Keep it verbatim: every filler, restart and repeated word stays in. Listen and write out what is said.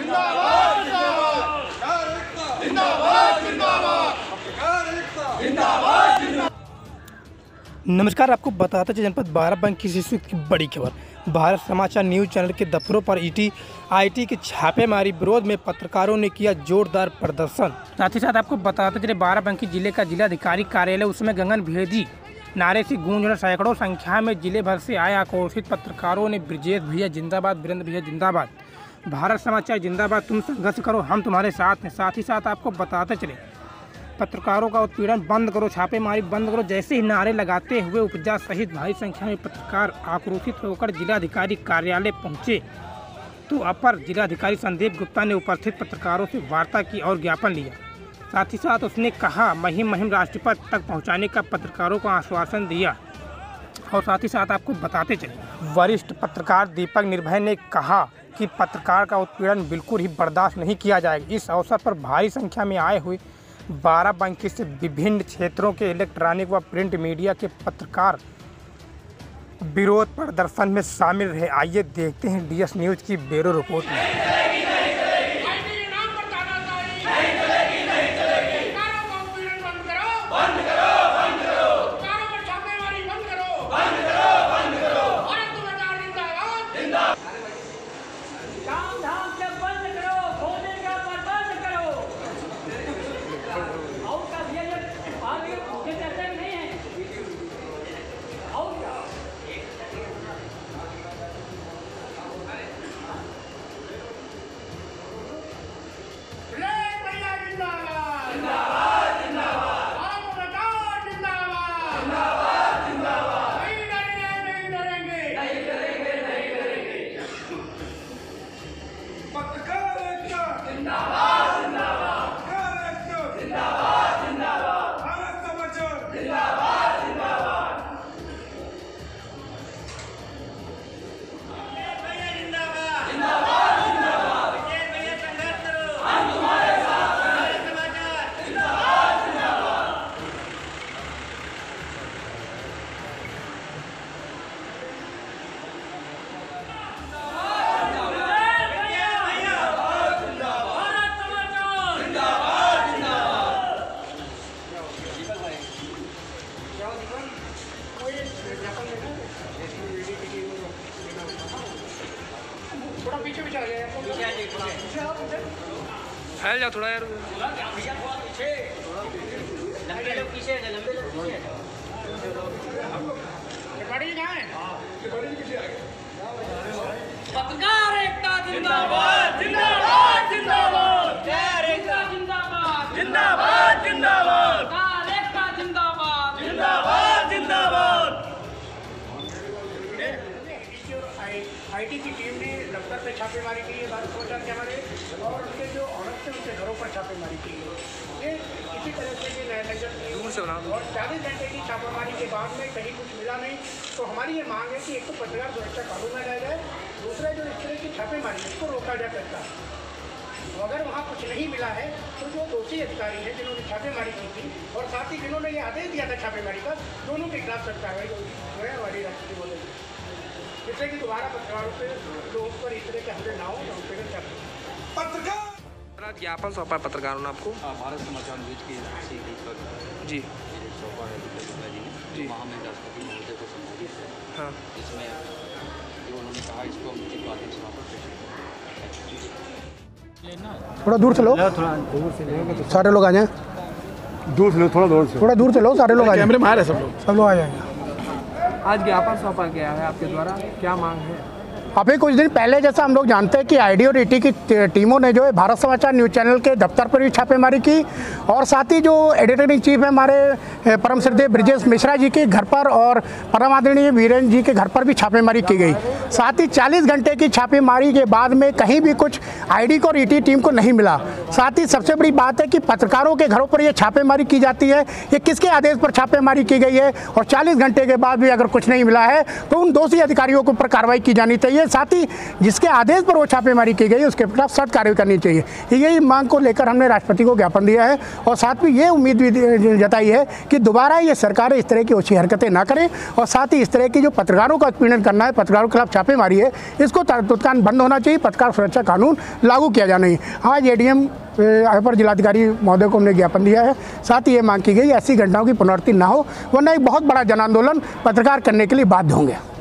नमस्कार, आपको बताते हैं जनपद बाराबंकी से इस वक्त की बड़ी खबर। भारत समाचार न्यूज़ चैनल के दफ्तरों पर ईटी आईटी की छापेमारी विरोध में पत्रकारों ने किया जोरदार प्रदर्शन। साथ ही साथ आपको बताते चले बाराबंकी जिले का जिलाधिकारी कार्यालय उसमें गगन भेदी नारे से गूंज रहा। सैकड़ों संख्या में जिले भर से आए आक्रोशित पत्रकारों ने ब्रजेश भैया जिंदाबाद, वीरेंद्र भैया जिंदाबाद, भारत समाचार जिंदाबाद, तुम संघर्ष करो, हम तुम्हारे साथ हैं। साथ ही साथ आपको बताते चले पत्रकारों का उत्पीड़न बंद करो, छापेमारी बंद करो जैसे ही नारे लगाते हुए उपजा सहित भारी संख्या में पत्रकार आक्रोशित होकर जिलाधिकारी कार्यालय पहुंचे तो अपर जिलाधिकारी संदीप गुप्ता ने उपस्थित पत्रकारों से वार्ता की और ज्ञापन लिया। साथ ही साथ उसने कहा महिम महिम राष्ट्रपति तक पहुंचाने का पत्रकारों को आश्वासन दिया। और साथ ही साथ आपको बताते चले वरिष्ठ पत्रकार दीपक निर्भय ने कहा कि पत्रकार का उत्पीड़न बिल्कुल ही बर्दाश्त नहीं किया जाएगा। इस अवसर पर भारी संख्या में आए हुए बाराबंकी से विभिन्न क्षेत्रों के इलेक्ट्रॉनिक व प्रिंट मीडिया के पत्रकार विरोध प्रदर्शन में शामिल रहे। आइए देखते हैं डीएस न्यूज़ की ब्यूरो रिपोर्ट में। थोड़ा पीछे पीछे आ गया फैल जा थोड़ा यार पीछे लंबे लोग पीछे लंबे लोग पीछे गाड़ी कहाँ है? गाड़ी पीछे आ गया। पत्रकार एकता जिंदाबाद जिंदाबाद जिंदाबाद, एकता जिंदाबाद जिंदाबाद जिंदाबाद, एकता जिंदाबाद जिंदाबाद जिंदाबाद। आईटी की टीम ने दफ्तर पे छापेमारी की है भारत समाचार के हमारे, और उनके जो औरत थे उनके घरों पर छापेमारी की है। ये इसी तरह से ये नया नजर दूर से बना और चालीस घंटे की छापेमारी के बाद में कहीं कुछ मिला नहीं। तो हमारी ये मांग है कि एक तो पत्रकार सुरक्षा कानून में लाया जाए, दूसरा जो इस तरह की छापेमारी इसको रोका जाए करता। अगर वहाँ कुछ नहीं मिला है तो जो दोषी अधिकारी हैं जिन्होंने छापेमारी की थी और साथ ही जिन्होंने ये आदेश दिया था छापेमारी का, दोनों के खिलाफ सख्त कार्रवाई जो है हमारी राष्ट्रपति बोले जिससे कि दोबारा पत्रकारों पे लोगों पर इस तरह के हमले ना हो। पत्रकार ज्ञापन सौंपा पत्रकारों ने आपको? भारत समाचार न्यूज़ की जी सौंपा है जी, वहाँ में राष्ट्रपति महोदय को संबोधित है। हाँ, इसमें जो उन्होंने कहा इसको हम लिखित माध्यम से वहाँ पर थोड़ा दूर से लो, थोड़ा दूर से लेंगे सारे लोग आ जाएं। दूर से लो, थोड़ा दूर से थोड़ा दूर से लो, सारे लोग आ जाएं। कैमरे में आ रहे सब लोग सब लोग आ जाएंगे। आज ज्ञापन सौंपा गया है आपके द्वारा, क्या मांग है? अभी कुछ दिन पहले जैसा हम लोग जानते हैं कि आईडी और ईटी की टीमों ने जो है भारत समाचार न्यूज़ चैनल के दफ्तर पर भी छापेमारी की और साथ ही जो एडिटर इन चीफ है हमारे परम श्रद्धेय ब्रजेश मिश्रा जी के घर पर और परम आदरणीय वीरेंद्र जी के घर पर भी छापेमारी की गई। साथ ही चालीस घंटे की छापेमारी के बाद में कहीं भी कुछ आईडी और ईटी टीम को नहीं मिला। साथ ही सबसे बड़ी बात है कि पत्रकारों के घरों पर ये छापेमारी की जाती है, ये किसके आदेश पर छापेमारी की गई है, और चालीस घंटे के बाद भी अगर कुछ नहीं मिला है तो उन दोषी अधिकारियों के ऊपर कार्रवाई की जानी चाहिए। साथ ही जिसके आदेश पर वो छापेमारी की गई है उसके खिलाफ सख्त कार्रवाई करनी चाहिए। यही मांग को लेकर हमने राष्ट्रपति को ज्ञापन दिया है और साथ में ये उम्मीद भी जताई है कि दोबारा ये सरकार इस तरह की ओछी हरकतें ना करें, और साथ ही इस तरह की जो पत्रकारों का उत्पीड़न करना है, पत्रकारों के खिलाफ छापेमारी है, इसको तुरंत बंद होना चाहिए। पत्रकार सुरक्षा कानून लागू किया जाना है। आज एडीएम अपर जिलाधिकारी महोदय को हमने ज्ञापन दिया है। साथ ही ये मांग की गई ऐसी घटनाओं की पुनरावृत्ति ना हो, वरना एक बहुत बड़ा जन आंदोलन पत्रकार करने के लिए बाध्य होंगे।